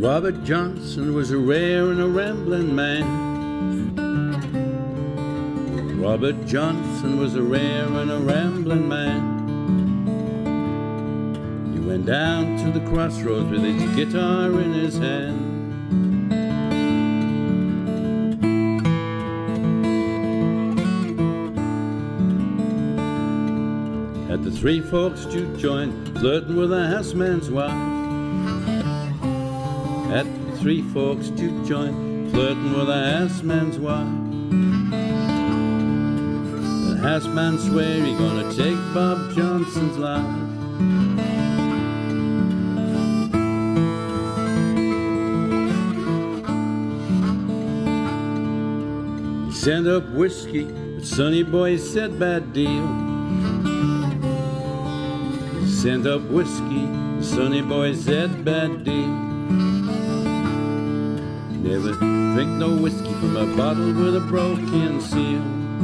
Robert Johnson was a rare and a rambling man. Robert Johnson was a rare and a rambling man. He went down to the crossroads with his guitar in his hand. At the Three Forks juke joint, flirting with a houseman's wife. At the Three Forks juke joint, flirting with a houseman's wife. The houseman swear he gonna take Bob Johnson's life. He sent up whiskey, but Sonny Boy said bad deal. He sent up whiskey, Sonny Boy said bad deal. Never drink no whiskey from a bottle with a broken seal.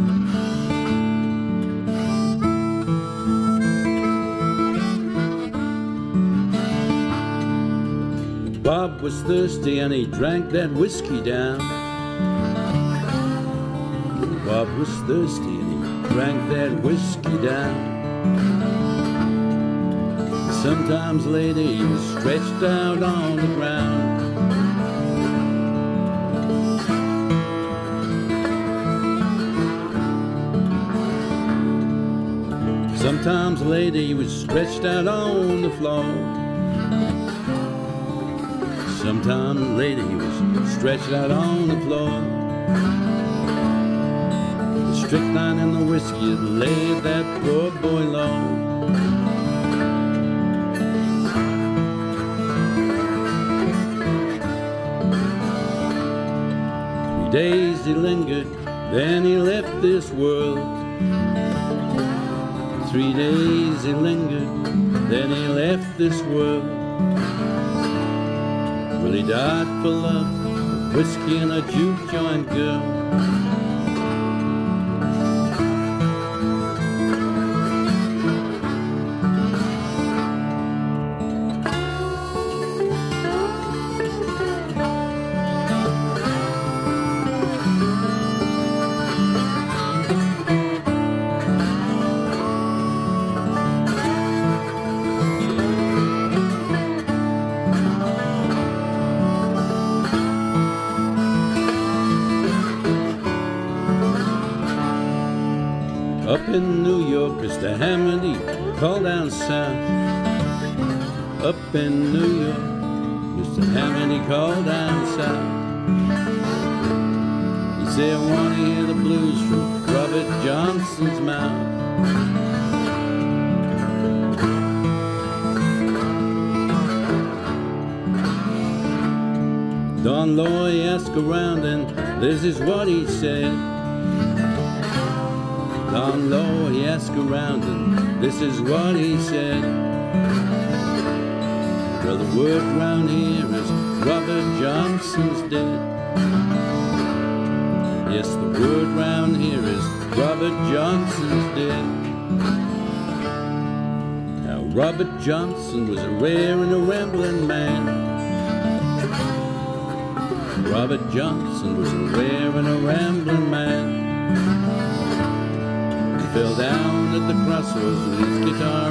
Bob was thirsty and he drank that whiskey down. Bob was thirsty and he drank that whiskey down. Sometimes later he was stretched out on the ground. Sometimes later he was stretched out on the floor. Sometime later he was stretched out on the floor. The strychnine and the whiskey had laid that poor boy low. 3 days he lingered, then he left this world. 3 days he lingered, then he left this world. Well, he died for love, whiskey and a juke joint girl. Up in New York, Mr. Hammond, he called down south. Up in New York, Mr. Hammond, he called down south. He said, I want to hear the blues from Robert Johnson's mouth. Don Loy asked around and this is what he said. Don Low, he asked around and this is what he said. Well, the word round here is Robert Johnson's dead. Yes, the word round here is Robert Johnson's dead. Now, Robert Johnson was a rare and a rambling man. Robert Johnson was a rare and a rambling man. Fell down at the crossroads with his guitar